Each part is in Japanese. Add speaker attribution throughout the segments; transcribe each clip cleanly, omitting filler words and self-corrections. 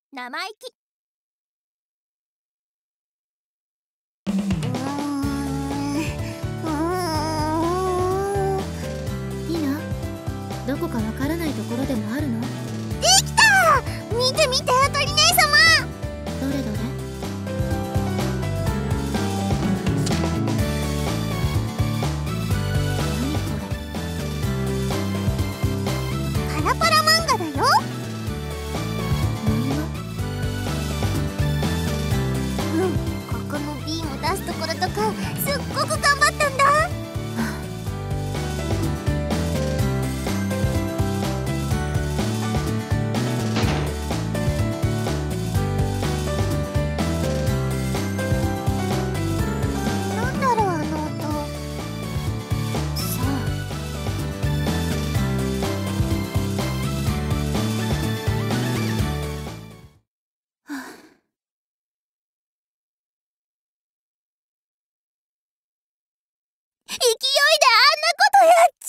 Speaker 1: 生意気。
Speaker 2: いいな。どこかわからないところでもあるの？で
Speaker 1: きた！見て見て、鳥姉様。
Speaker 2: どれどれ？何これ？
Speaker 1: パラパラ漫画だよ。ここのビーム出すところとかすっごく頑張ったんだ。なんだろう、あの音。さあ。勢いであんなことやっちゃ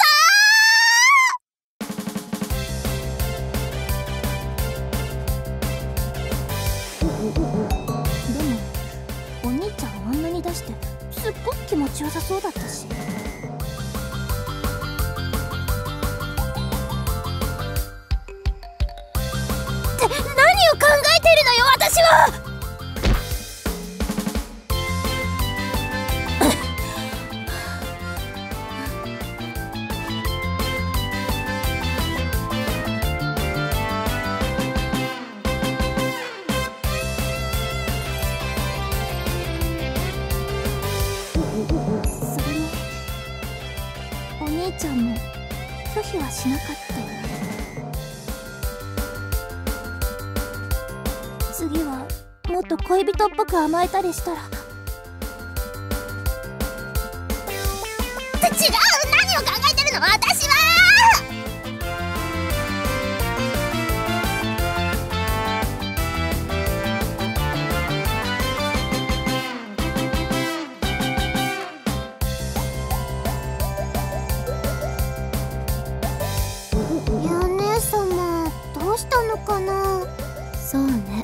Speaker 1: ったー。でもお兄ちゃんあんなに出してすっごく気持ちよさそうだったし。って何を考えてるのよ、私は。お兄ちゃんも拒否はしなかったよね。次はもっと恋人っぽく甘えたりしたら。違う、何を考えてるの、私は。どうしたのかな。
Speaker 2: そうね。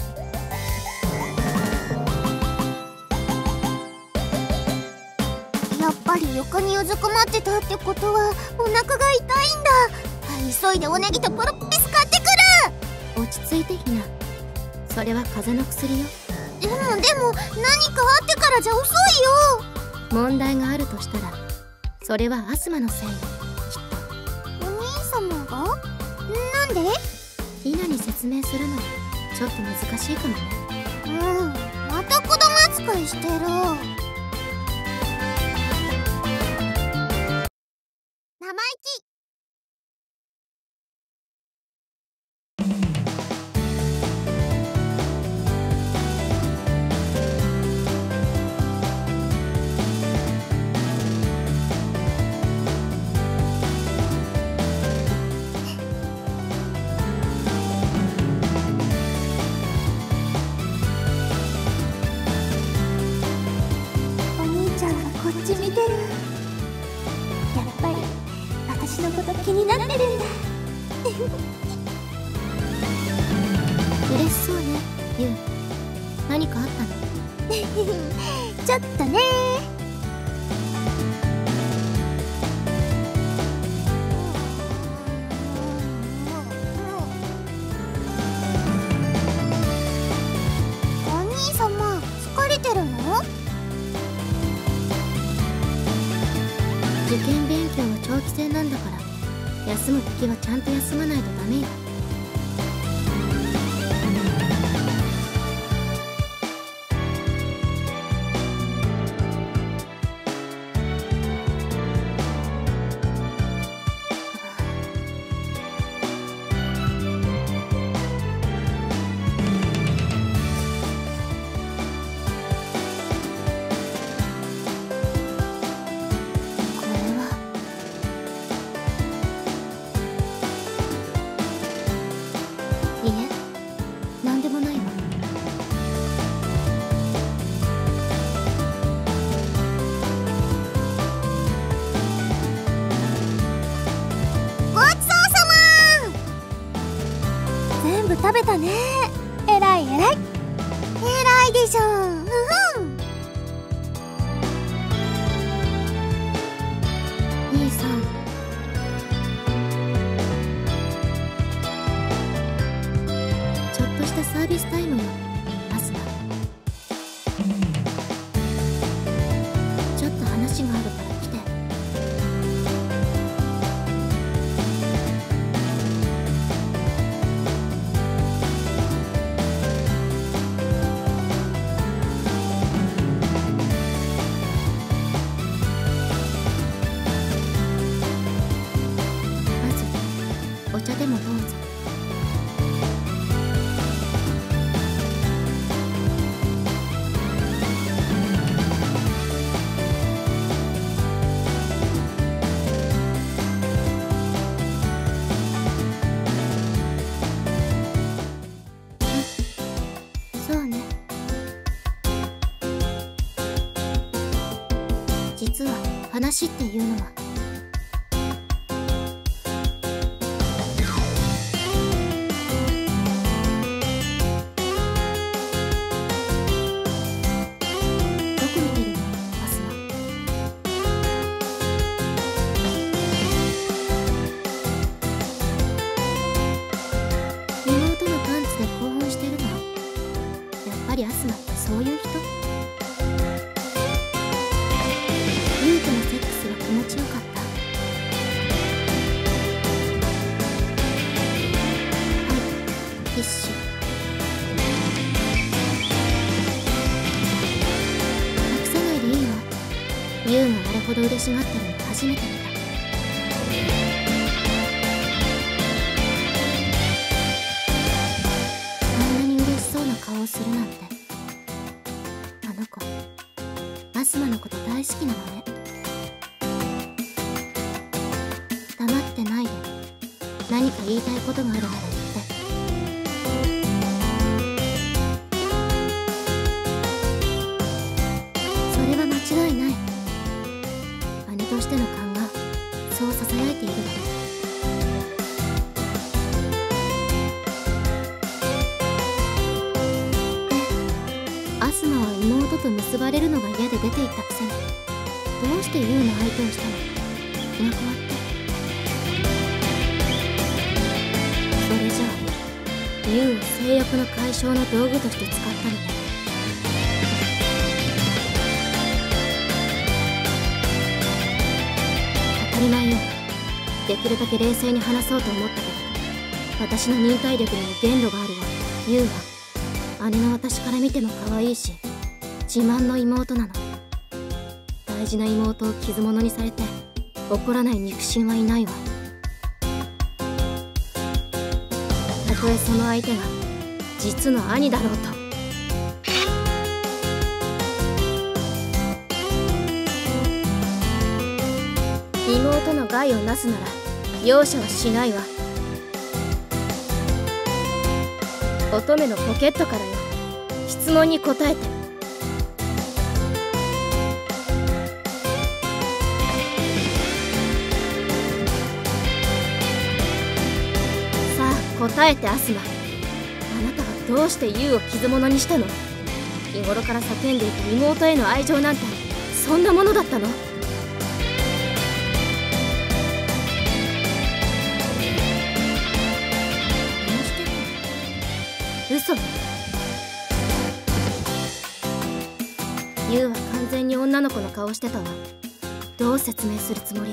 Speaker 1: やっぱり床にうずくまってたってことはお腹が痛いんだ。急いでおネギとプロッピス買ってくる。
Speaker 2: 落ち着いてひな。それは風邪の薬よ。
Speaker 1: でも何かあってからじゃ遅いよ。
Speaker 2: 問題があるとしたらそれはアスマのせいよ、きっ
Speaker 1: と。お兄様が？なんで？
Speaker 2: ひなに説明するのはちょっと難しいかもね。
Speaker 1: また子供扱いしてる。生意気。こっち見てる。やっぱり私のこと気になってるんだ。
Speaker 2: 嬉しそうね、ユウ。何かあったの？
Speaker 1: ちょっとね。お兄様、疲れてるの？
Speaker 2: 受験勉強は長期戦なんだから、休む時はちゃんと休まないとダメよ。いえ、なんでもないわ。
Speaker 1: ごちそうさま。全部食べたね。 えらいえらい。えらいでしょ。ふふん。
Speaker 2: 兄さん、ちょっとしたサービスタイムよ、アスナ。ちょっと話があるから来て。まずお茶でもどうぞ。そうね。実は話っていうのは、どこ見てるの、アスナ。妹のパンツで興奮してるの？やっぱりアスナってそういう人？ユウとのセックスは気持ちよかった。はい、ティッシュ。隠さないでいいの。ユウがあれほど嬉しがってるの初めて見た。あんなに嬉しそうな顔をするなんて。あの子、アスマのこと大好きなのね。黙ってないで。何か言いたいことがあるなら言って。それは間違いない。姉としての勘がそうささやいているわね。アスマは妹と結ばれるのが嫌で出て行ったくせに、どうしてユウの相手をしたの？今こうやって。それじゃあユウを性欲の解消の道具として使ったのね。当たり前よ。できるだけ冷静に話そうと思ったけど、私の忍耐力にも限度があるわ。ユウは姉の私から見ても可愛いし、自慢の妹なの。大事な妹を傷物にされて怒らない肉親はいないわ。たとえその相手が実の兄だろうと。妹の害をなすなら容赦はしないわ。乙女のポケットからよ、質問に答えて。さあ答えて、アスマ。あなたはどうしてユウを傷物にしたの？日頃から叫んでいた妹への愛情なんてそんなものだったの？嘘ね。ユウは完全に女の子の顔してたわ。どう説明するつもり？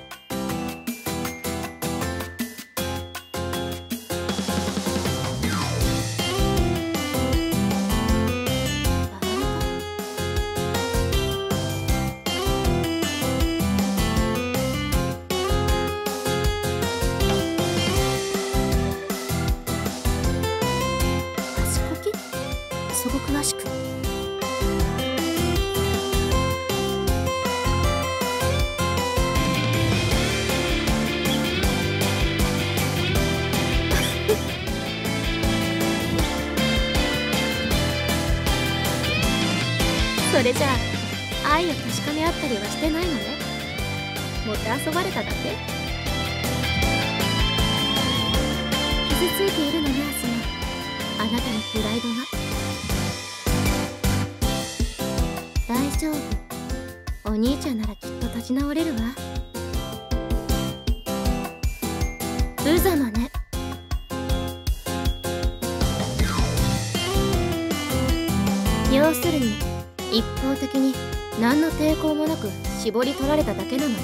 Speaker 2: そこ詳しく。それじゃあ愛を確かめ合ったりはしてないのね。もてあそばれただけ？傷ついているのね、アスマ。 なたのプライドが。大丈夫、お兄ちゃんならきっと立ち直れるわ。無様ね。要するに一方的に何の抵抗もなく絞り取られただけなのね。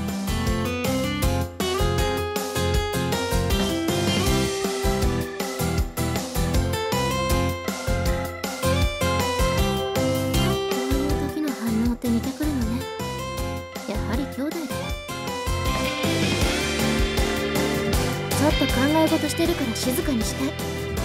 Speaker 2: こういう時の反応って似てくるのね。やはり兄弟だよ。ちょっと考え事してるから静かにして。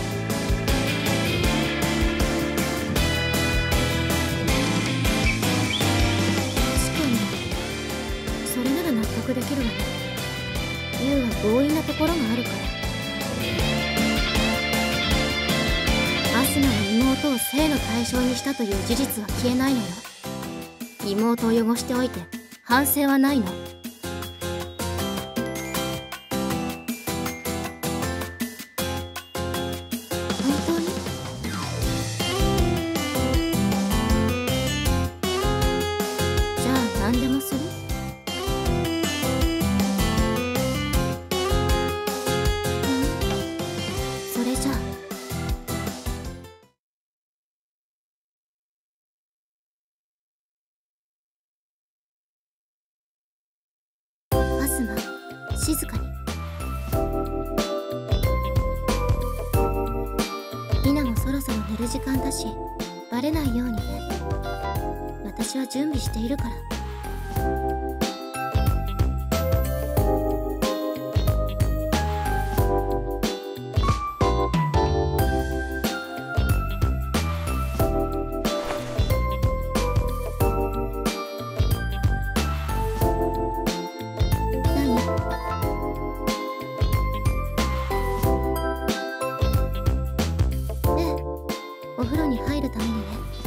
Speaker 2: できるわね。ユウは強引なところがあるから。アスナの妹を性の対象にしたという事実は消えないのよ。妹を汚しておいて反省はないの。本当に？じゃあ何でもする？静かに。リナもそろそろ寝る時間だし、バレないようにね。私は準備しているから。お風呂に入るためにね。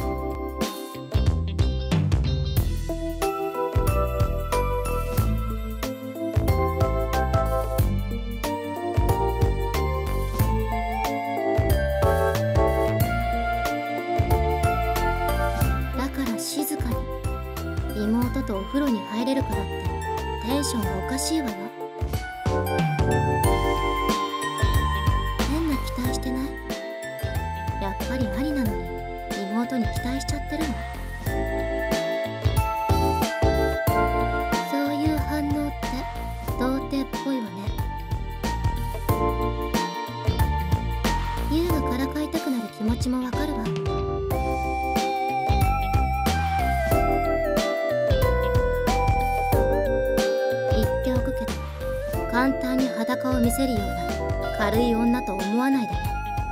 Speaker 2: だから静かに。妹とお風呂に入れるからってテンションがおかしいわよ。変な期待してない？やっぱり兄なのに妹に期待しちゃってるの。そういう反応って童貞っぽいわね。ユウがからかいたくなる気持ちもわかるわ。言っておくけど簡単に裸を見せるような軽い女と思わないでね。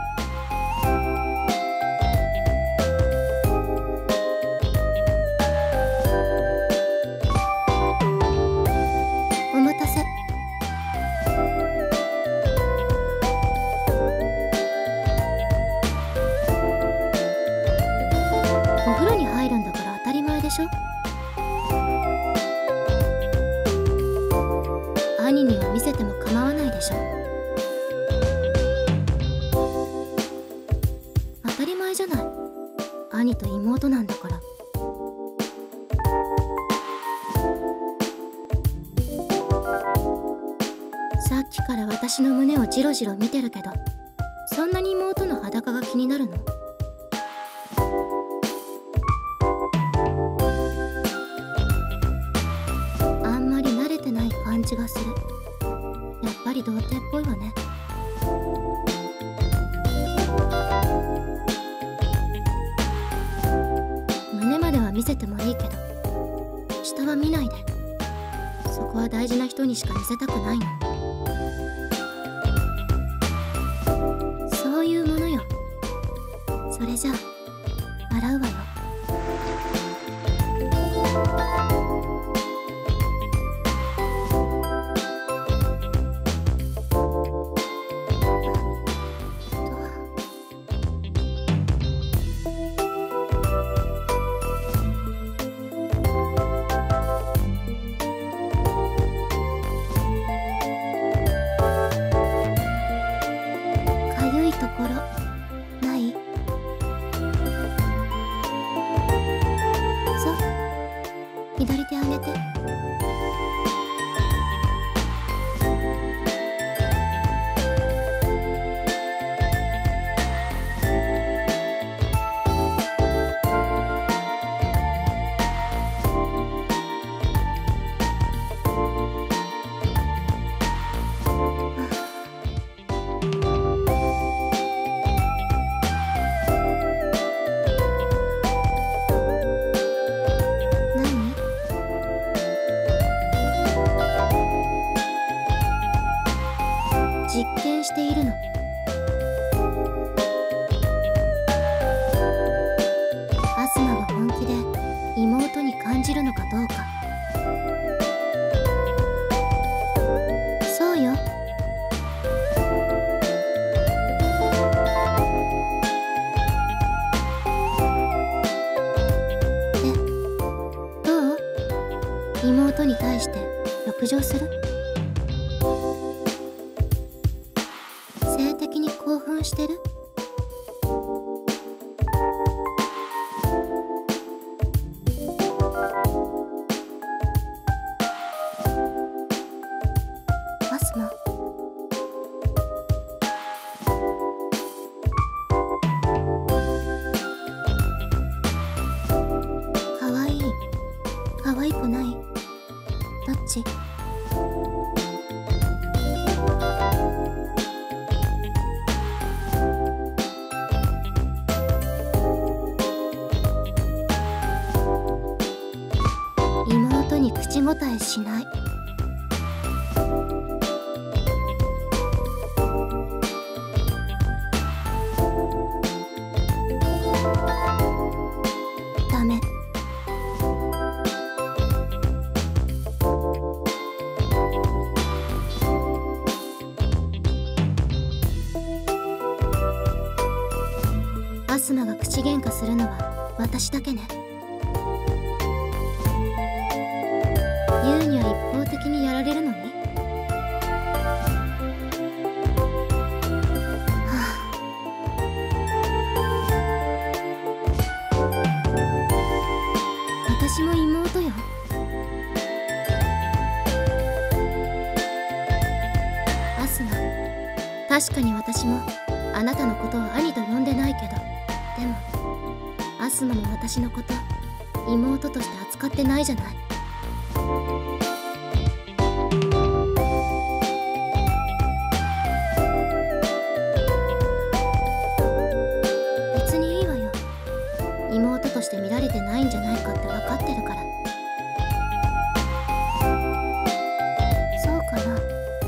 Speaker 2: お風呂に入るんだから当たり前でしょ。兄には見せても構わないでしょ。当たり前じゃない。兄と妹なんだから。さっきから私の胸をジロジロ見てるけど、そんなに妹の裸が気になるの？あんまり慣れてない感じがする。やっぱり童貞っぽいわね。胸までは見せてもいいけど下は見ないで。そこは大事な人にしか見せたくないの。そういうものよ。それじゃあ洗うわよ。かゆいところに対して欲情する？性的に興奮してる？アスマ。かわいい？かわいくない？どっち？妹に口答えしない。ダメ。アスマが口喧嘩するのは私だけね。ユウには一方的にやられるのに。私も妹よ。アスマ、確かに私もあなたのことを兄と呼んでないけど、でもアスマも私のこと妹として扱ってないじゃない。別にいいわよ。妹として見られてないんじゃないかって分かってるから。そうかな。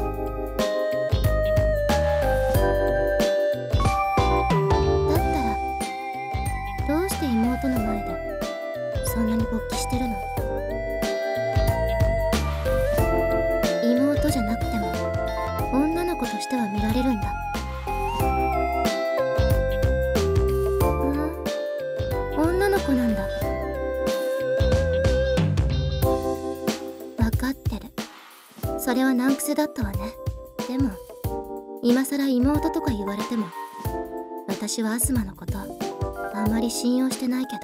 Speaker 2: だったらどうして妹の前でそんなに勃起してるの？妹じゃなくても女の子としては見られるんだ。女の子なんだ。分かってる。それは難癖だったわね。でも今さら妹とか言われても私はアスマのことあんまり信用してないけど。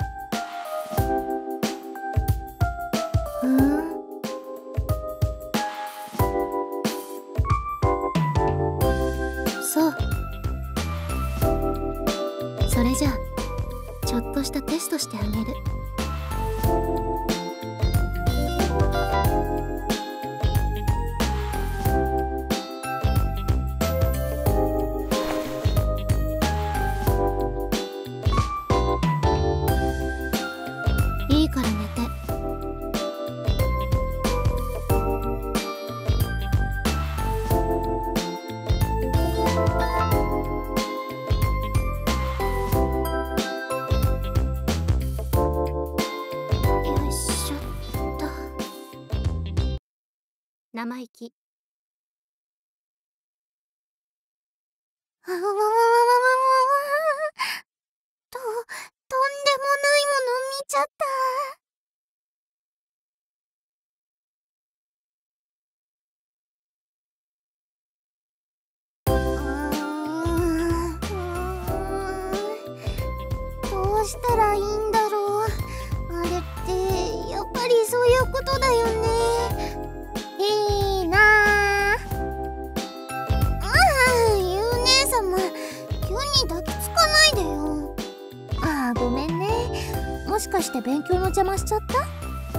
Speaker 2: そう。それじゃあちょっとしたテストしてあげる。いいから寝て。生意気。
Speaker 1: あわわわわわわわ。とんでもないもの見ちゃった。どうしたらいいんだろう。あれってやっぱりそういうことだよね。いいなあ。ゆう姉様、急に抱きつかないでよ。ごめんね。もしかして勉強の邪魔しちゃった？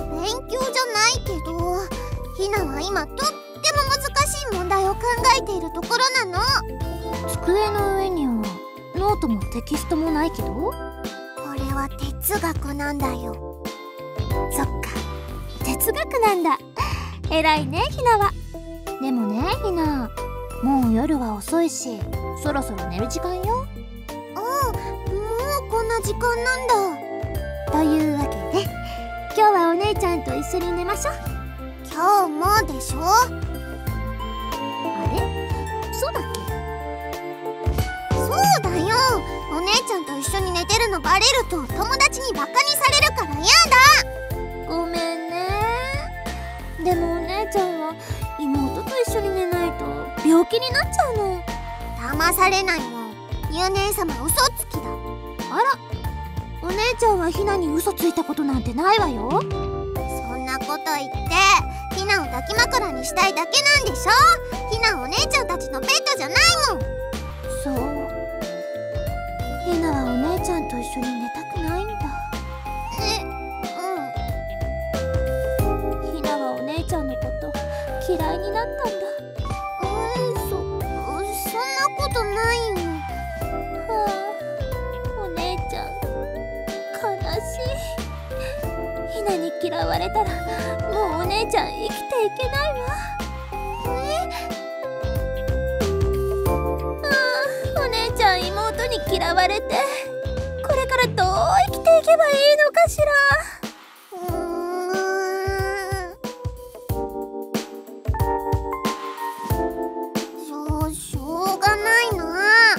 Speaker 1: 勉強じゃないけど、ひなは今とっても難しい問題を考えているところなの。机の上にはノートもテキストもないけど、これは哲学なんだよ。そっか、哲学なんだ。偉いね、ひなは。でもね、ひな、もう夜は遅いし、そろそろ寝る時間よ。もうこんな時間なんだ。というわけで、今日はお姉ちゃんと一緒に寝ましょう。今日もでしょ。あれ？そうだっけ？そうだよ。お姉ちゃんと一緒に寝てるのバレると友達にバカにされるからやだ。ごめんね。 ちゃんは妹と一緒に寝ないと病気になっちゃうの。騙されないもん。ゆう姉様嘘つきだ。あら、お姉ちゃんはひなに嘘ついたことなんてないわよ。そんなこと言ってひなを抱き枕にしたいだけなんでしょ。ひなお姉ちゃんたちのペットじゃないもん。そう、ひなはお姉ちゃんと一緒に寝たくないんだ。ひなはお姉ちゃんのこと嫌いになったんだ。そんなことないよ。はあ、お姉ちゃん悲しい。ひなに嫌われたらもうお姉ちゃん生きていけないわ。お姉ちゃん妹に嫌われてこれからどう生きていけばいいのかしら。しょうがないな。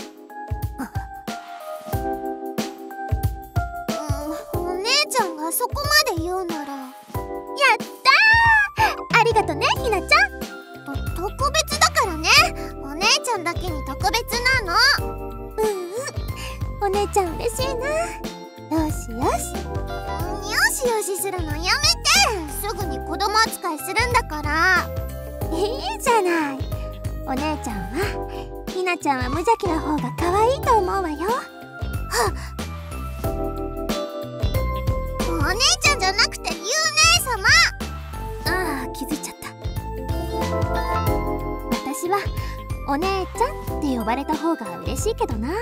Speaker 1: お姉ちゃんがそこまで言うなら。やったー、ありがとねひなちゃん。特別だからね。お姉ちゃんだけに特別なの。お姉ちゃん嬉しいな。よしよし。よしよしするのやめて。すぐに子供扱いするんだから。いいじゃない。お姉ちゃんはひなちゃんは無邪気な方が可愛いと思うわよ。お姉ちゃんじゃなくてゆう姉様。ああ、気づいちゃった。私はお姉ちゃんって呼ばれた方が嬉しいけどな。もう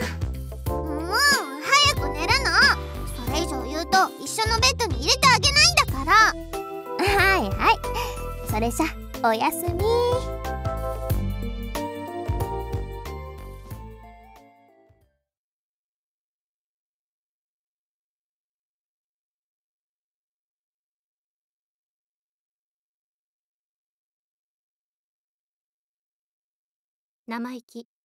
Speaker 1: 早く寝るの。それ以上言うと一緒のベッドに入れてあげないんだから。はいはい、それじゃおやすみ。
Speaker 2: 生意気。